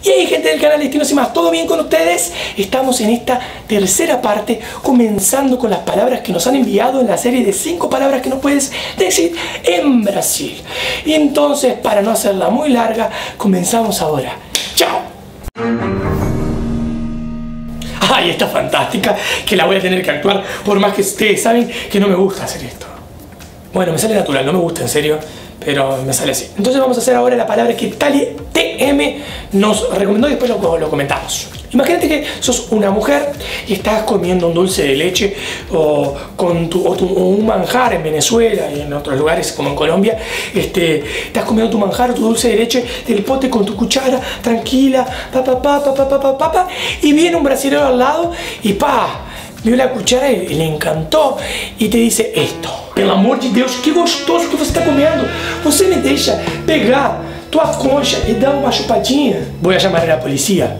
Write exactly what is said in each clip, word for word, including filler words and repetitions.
Y ahí, gente del canal Destinos y Más, ¿todo bien con ustedes? Estamos en esta tercera parte, comenzando con las palabras que nos han enviado en la serie de cinco palabras que no puedes decir en Brasil. Y entonces, para no hacerla muy larga, comenzamos ahora. ¡Chao! ¡Ay, está fantástica! Que la voy a tener que actuar, por más que ustedes saben que no me gusta hacer esto. Bueno, me sale natural, no me gusta en serio, pero me sale así. Entonces vamos a hacer ahora la palabra que Tali T M nos recomendó y después lo, lo comentamos. Imagínate que sos una mujer y estás comiendo un dulce de leche o, con tu, o, tu, o un manjar en Venezuela y en otros lugares como en Colombia. Este, estás comiendo tu manjar o tu dulce de leche del pote con tu cuchara, tranquila, pa, pa, pa, pa, pa, pa, pa, pa, pa, y viene un brasileño al lado y pa, vio la cuchara y le encantó y te dice esto. Pelo amor de Deus, que gostoso que você está comendo. Você me deixa pegar tua concha y dar una chupadinha. Voy a llamar a la policía.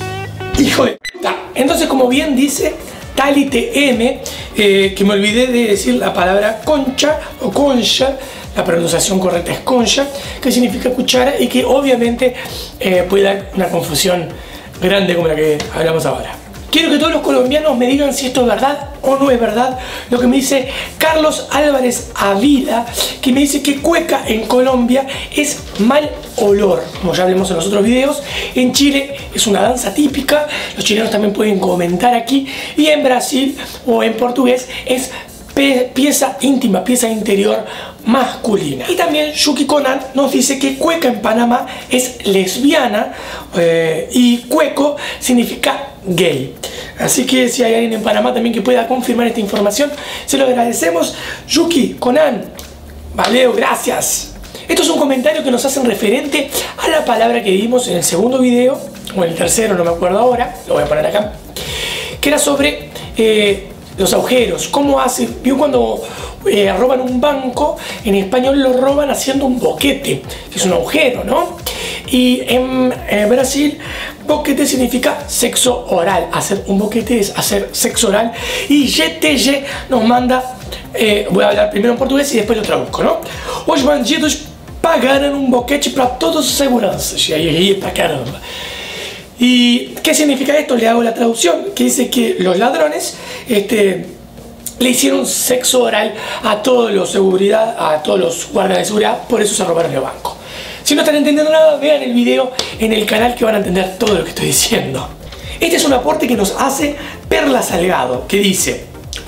Hijo de puta. Entonces, como bien dice Tali T M, eh, que me olvidé de decir la palabra concha o concha, la pronunciación correcta es concha, que significa cuchara y que obviamente eh, puede dar una confusión grande como la que hablamos ahora. Quiero que todos los colombianos me digan si esto es verdad o no es verdad. Lo que me dice Carlos Álvarez Avila, que me dice que cueca en Colombia es mal olor. Como ya hablamos en los otros videos, en Chile es una danza típica. Los chilenos también pueden comentar aquí. Y en Brasil o en portugués es pieza íntima, pieza interior masculina. Y también Yuki Conan nos dice que cueca en Panamá es lesbiana eh, y cueco significa gay. Así que si hay alguien en Panamá también que pueda confirmar esta información, se lo agradecemos. Yuki Conan, valeu, gracias. Esto es un comentario que nos hacen referente a la palabra que vimos en el segundo video, o en el tercero, no me acuerdo ahora, lo voy a poner acá, que era sobre eh, los agujeros. ¿Cómo hace? ¿Vio cuando eh, roban un banco? En español lo roban haciendo un boquete, que es un agujero, ¿no? Y en eh, Brasil, boquete significa sexo oral. Hacer un boquete es hacer sexo oral. Y G T G nos manda, eh, voy a hablar primero en portugués y después lo traduzco, ¿no? Os bandidos pagaram um boquete para todos os seguranças. Y ahí ríe para caramba. ¿Y qué significa esto? Le hago la traducción, que dice que los ladrones este, le hicieron sexo oral a todos los seguridad, a todos los guardias de seguridad, por eso se robaron el banco. Si no están entendiendo nada, vean el video en el canal que van a entender todo lo que estoy diciendo. Este es un aporte que nos hace Perla Salgado, que dice,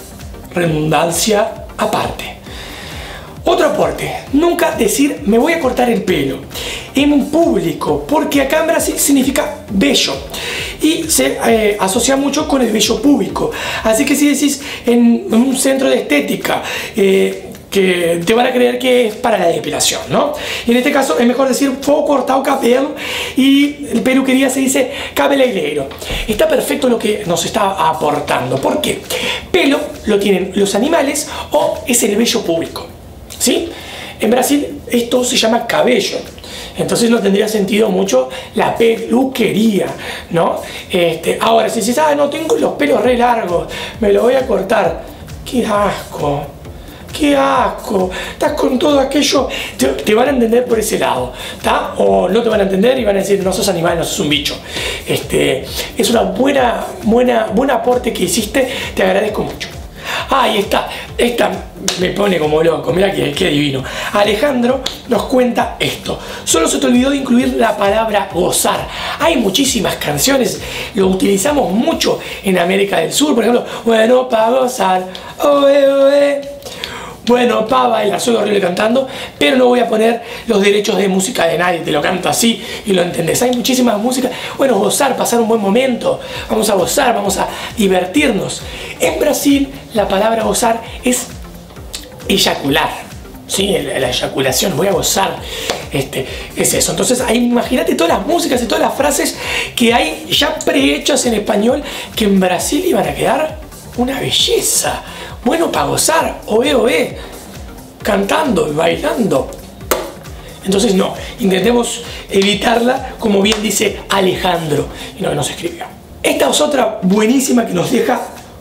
redundancia aparte. Otro aporte, nunca decir me voy a cortar el pelo en público, porque acá en Brasil significa vello y se eh, asocia mucho con el vello público. Así que si decís en, en un centro de estética, eh, que te van a creer que es para la depilación, ¿no? Y en este caso es mejor decir fue cortado cabello, y en peluquería se dice cabeleireiro. Está perfecto lo que nos está aportando. ¿Por qué? Pelo lo tienen los animales o es el vello público, ¿sí? En Brasil esto se llama cabello. Entonces no tendría sentido mucho la peluquería, ¿no? Este, ahora, si dices, ah, no, tengo los pelos re largos, me lo voy a cortar. ¡Qué asco! ¡Qué asco! Estás con todo aquello. Te, te van a entender por ese lado, ¿está? O no te van a entender y van a decir, no sos animal, no sos un bicho. Este, es una buena, buena, buen aporte que hiciste, te agradezco mucho. Ah, y esta, esta me pone como loco, mira que, que divino. Alejandro nos cuenta esto. Solo se te olvidó de incluir la palabra gozar. Hay muchísimas canciones, lo utilizamos mucho en América del Sur. Por ejemplo, bueno, pa' gozar, oe, oe. Bueno, pa' bailar, soy horrible cantando, pero no voy a poner los derechos de música de nadie, te lo canto así y lo entendés. Hay muchísimas músicas. Bueno, gozar, pasar un buen momento, vamos a gozar, vamos a divertirnos. En Brasil la palabra gozar es eyacular, ¿sí? La, la eyaculación, voy a gozar, este, es eso. Entonces ahí imagínate todas las músicas y todas las frases que hay ya prehechas en español que en Brasil iban a quedar una belleza. Bueno, para gozar, oe, oe, cantando, bailando. Entonces no, intentemos evitarla, como bien dice Alejandro, y no nos escribió. Esta es otra buenísima que nos deja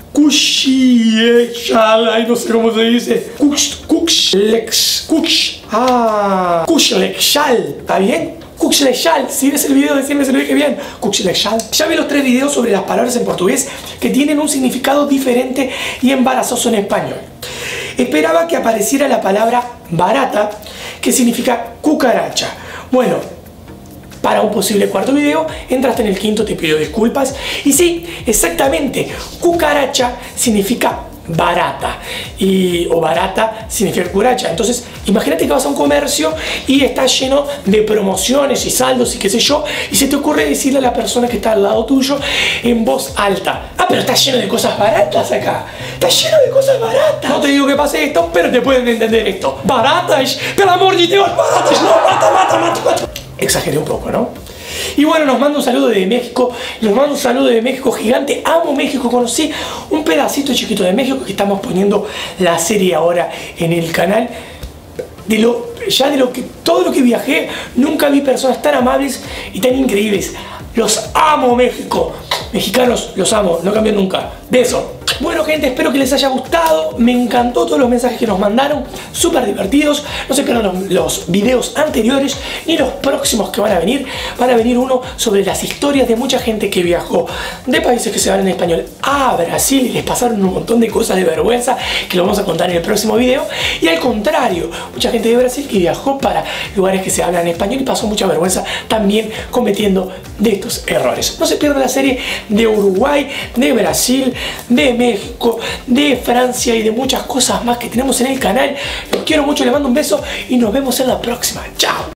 Kushiyechala, y no sé cómo se dice. Kush, kush, lex, kush, ah, kush, lexal, ¿está bien? Cuxlechal, si ves el video decime si lo dije bien. Cuxlechal. Ya vi los tres videos sobre las palabras en portugués que tienen un significado diferente y embarazoso en español. Esperaba que apareciera la palabra barata, que significa cucaracha. Bueno, para un posible cuarto video, entraste en el quinto, te pido disculpas. Y sí, exactamente, cucaracha significa barata y, o barata significa cucaracha. Entonces imagínate que vas a un comercio y está lleno de promociones y saldos y qué sé yo, y se te ocurre decirle a la persona que está al lado tuyo en voz alta: ah, pero está lleno de cosas baratas acá, está lleno de cosas baratas. No te digo que pase esto, pero te pueden entender esto. Baratas, por amor de Dios, baratas, no, mata, mata, mata, mata. Exageré un poco, ¿no? Y bueno, nos manda un saludo de México, nos manda un saludo de México gigante. Amo México, conocí un pedacito chiquito de México que estamos poniendo la serie ahora en el canal. De lo, ya de lo que, todo lo que viajé, nunca vi personas tan amables y tan increíbles. Los amo, México. Mexicanos, los amo, no cambian nunca. Beso. Bueno, gente, espero que les haya gustado. Me encantó todos los mensajes que nos mandaron, súper divertidos. No se pierdan los, los videos anteriores ni los próximos que van a venir. Van a venir uno sobre las historias de mucha gente que viajó de países que se hablan en español a Brasil y les pasaron un montón de cosas de vergüenza que lo vamos a contar en el próximo video. Y al contrario, mucha gente de Brasil que viajó para lugares que se hablan en español y pasó mucha vergüenza también cometiendo de estos errores. No se pierdan la serie de Uruguay, de Brasil, de México, de Francia y de muchas cosas más que tenemos en el canal. Los quiero mucho, les mando un beso y nos vemos en la próxima. Chao.